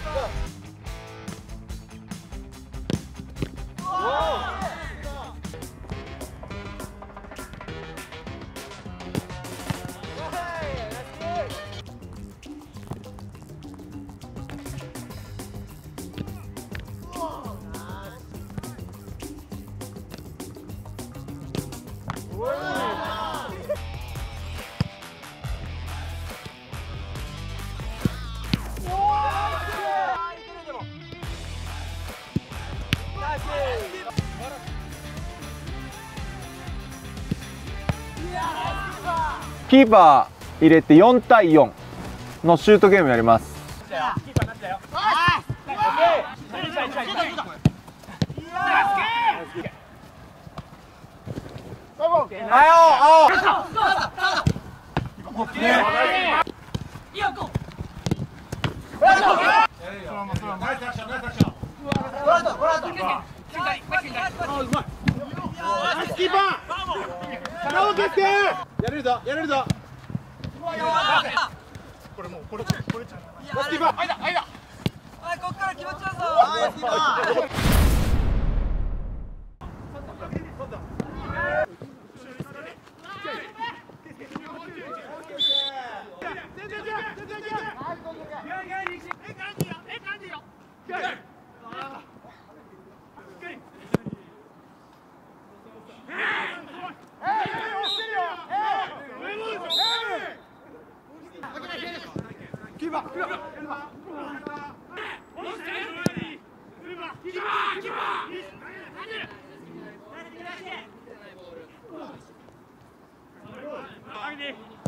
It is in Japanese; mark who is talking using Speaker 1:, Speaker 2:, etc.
Speaker 1: キーパー入れて4対4のシュートゲームやります。
Speaker 2: やれるぞ、やれるぞ。これもうこれちゃう。スキーパー、間。
Speaker 3: はい、こっから気持ちよさ。はい、スキーパー。
Speaker 2: Andy!